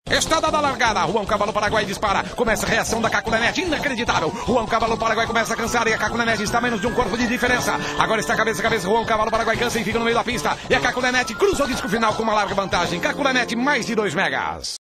Está dada a largada, Juan Cavalo Paraguai dispara, começa a reação da Caculanete, inacreditável, Juan Cavalo Paraguai começa a cansar e a Caculanete está a menos de um corpo de diferença, agora está cabeça a cabeça, Juan Cavalo Paraguai cansa e fica no meio da pista, e a Caculanete cruza o disco final com uma larga vantagem, Caculanete mais de 2 megas.